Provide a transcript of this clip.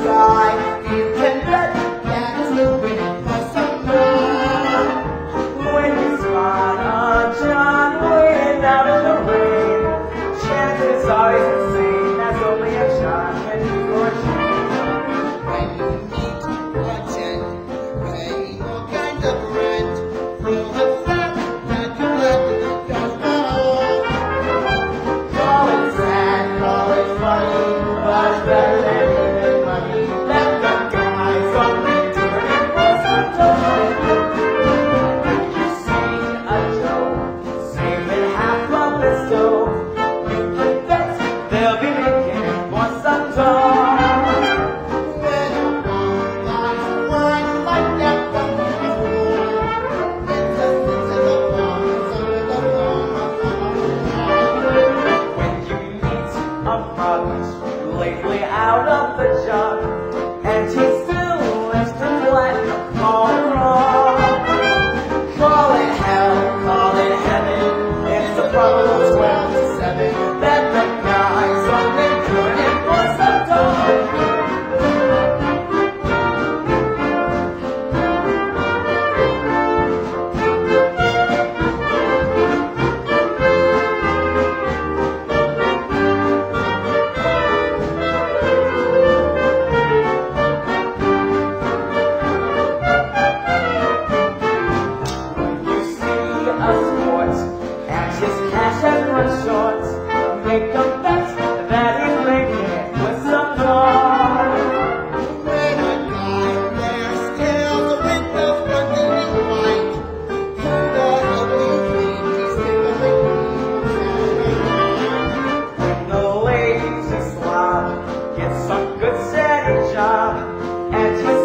sky. You can bet that it's moving for some more. When you spot a John Wayne out in the rain, chances are he's insane, as only a John can do or change. When you meet a gent, pay all kind of rent. Throw a fact that you left in the dustbin. Call it sad, call it funny, but it's better than losing money. Let the guys only doing it for some toy. You see a joke, saving half of the stove. You can bet they'll be making it for some dough. When a bomb lies wide like that from the floor, it's a six in the bomb, it's under the thumb of When you meet a mug lately out of the job, and he still lives to black, call it wrong. Call it hell, call it heaven, it's a problem of 12 to 7. That the guy's only doing it for some dough. You see a sport, and his cash has run short. Make a bet that he's making it with some more. When a guy wears tails, the windows running in white, who the hell do you think he's tickling When the lazy slob gets a good steady job, and he's